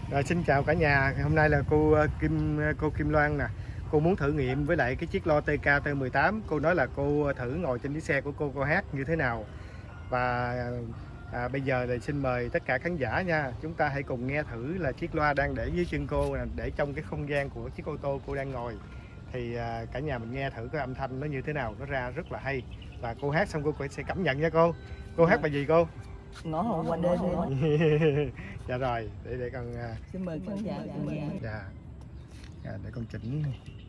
Rồi, xin chào cả nhà. Hôm nay là cô Kim Loan nè. Cô muốn thử nghiệm với lại cái chiếc Lo TK T18. Cô nói là cô thử ngồi trên chiếc xe của cô hát như thế nào. Và bây giờ thì xin mời tất cả khán giả nha, chúng ta hãy cùng nghe thử là chiếc loa đang để dưới chân cô nè, để trong cái không gian của chiếc ô tô cô đang ngồi. Thì cả nhà mình nghe thử cái âm thanh nó như thế nào, nó ra rất là hay. Và cô hát xong cô sẽ cảm nhận nha cô. Cô hát bài gì cô? Ngõ hầu qua đêm. Dạ rồi, để con xin mời khán giả cùng nghe. Dạ. Để con chỉnh.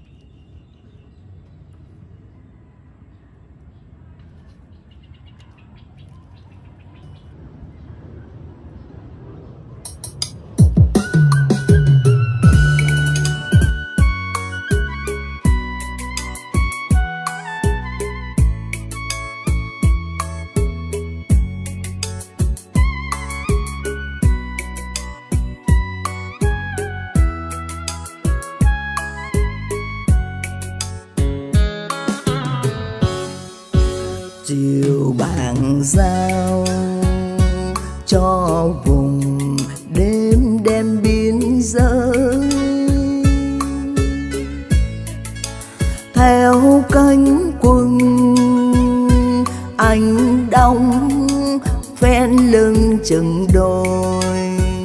Chiều bàn giao cho vùng đêm đen biên giới, theo cánh quân anh đóng phen lưng chừng đôi,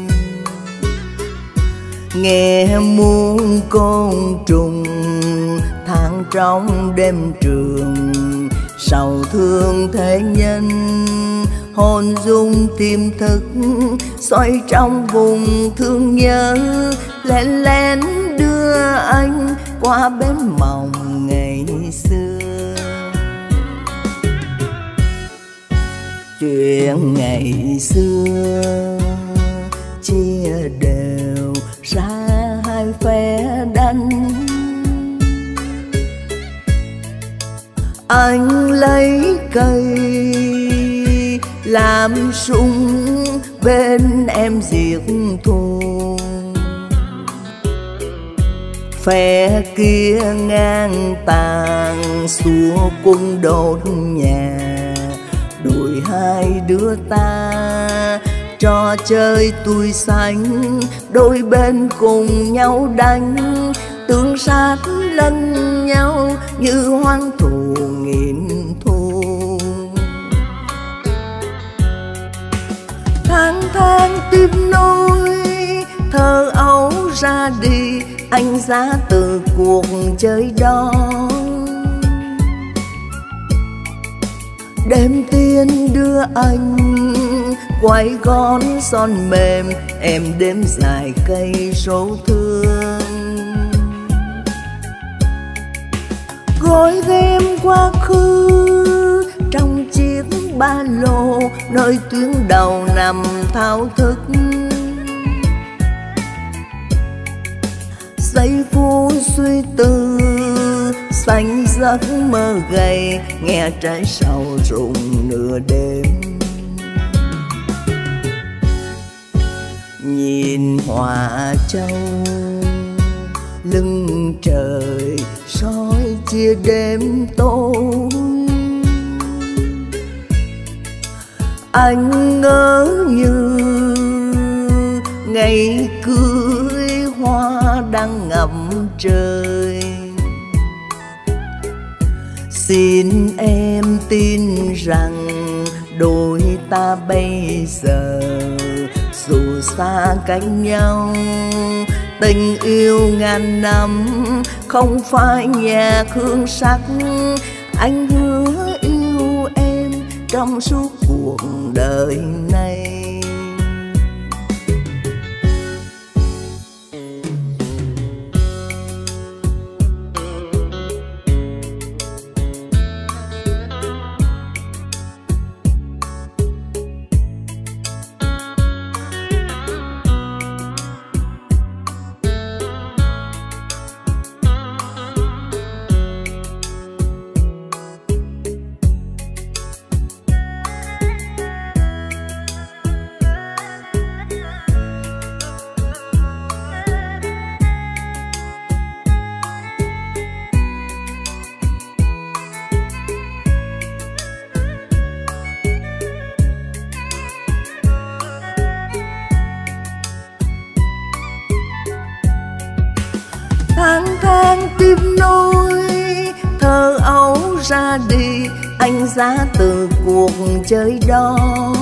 nghe muôn côn trùng than trong đêm trường. Sầu thương thế nhân hồn dung tiềm thức, xoay trong vùng thương nhớ, lén lén đưa anh qua bến mộng ngày xưa. Chuyện ngày xưa chia đều ra hai phe đánh, anh lấy cây làm súng, bên em diệt thù. Phe kia ngang tàn xua quân đốt nhà, đuổi hai đứa ta trò chơi tuổi xanh, đôi bên cùng nhau đánh, tương sát lẫn nhau như hoang thù nghìn thu. Tháng tháng tiếp nối thơ ấu ra đi, anh ra từ cuộc chơi đó. Đêm tiên đưa anh quay gón son mềm, em đêm dài cây số thương. Gói ghém quá khứ trong chiếc ba lô, nơi tuyến đầu nằm thao thức. Giây phút suy tư xanh giấc mơ gầy, nghe trái sầu rụng nửa đêm. Nhìn Hòa Châu lưng trời soi chia đêm tối, anh ngỡ như ngày cưới hoa đang ngậm trời. Xin em tin rằng đôi ta bây giờ dù xa cách nhau, tình yêu ngàn năm không phải nhạc hương sắc. Anh hứa yêu em trong suốt cuộc đời này. tiếp nối thơ ấu ra đi, anh ra từ cuộc chơi đó.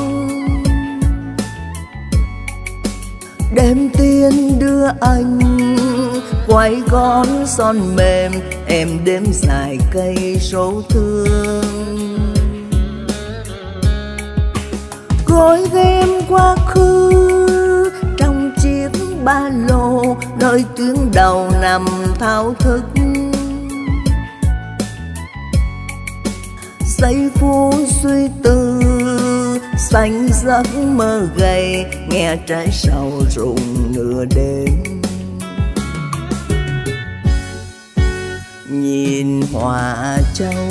Đêm tiên đưa anh quay gót son mềm, em đêm dài cây số thương. Gói ghém quá khứ trong chiếc ba lô, nơi tuyến đầu nằm thao thức. Giây phút suy tư xanh giấc mơ gầy, nghe trái sầu rụng nửa đêm. Nhìn hoa châu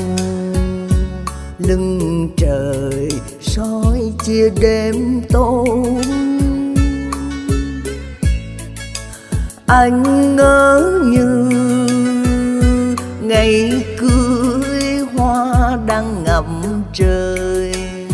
lưng trời soi chia đêm tối, anh ngỡ như ngày cưới hoa đang ngậm trời.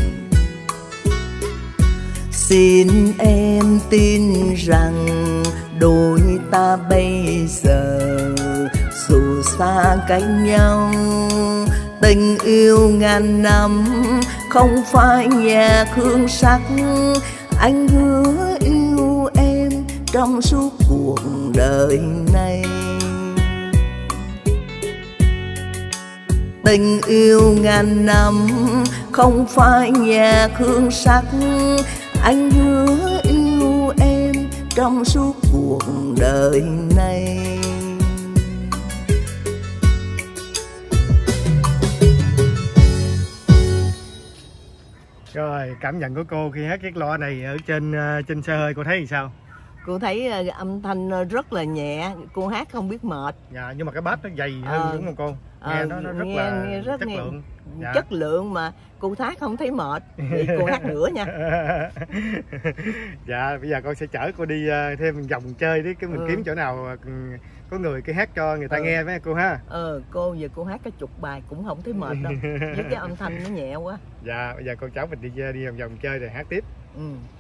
Xin em tin rằng đôi ta bây giờ dù xa cách nhau, tình yêu ngàn năm không phải nhạc hương sắc. Anh hứa yêu em trong suốt cuộc đời này. Tình yêu ngàn năm không phải nhạc hương sắc. Anh hứa yêu em trong suốt cuộc đời này. Rồi, cảm nhận của cô khi hát chiếc loa này ở trên xe hơi cô thấy thì sao? Cô thấy âm thanh rất là nhẹ, cô hát không biết mệt. Dạ, nhưng mà cái bass nó dày hơn đúng không cô? Nghe nó rất là chất lượng. Dạ. Chất lượng mà cô hát không thấy mệt. Thì cô hát nữa nha. Dạ, bây giờ con sẽ chở cô đi thêm một vòng chơi đi, cái mình kiếm chỗ nào có người cái hát cho người ta nghe với cô ha. Cô giờ cô hát cái chục bài cũng không thấy mệt đâu. Với cái âm thanh nó nhẹ quá. Dạ, bây giờ con cháu mình đi vòng vòng chơi rồi hát tiếp.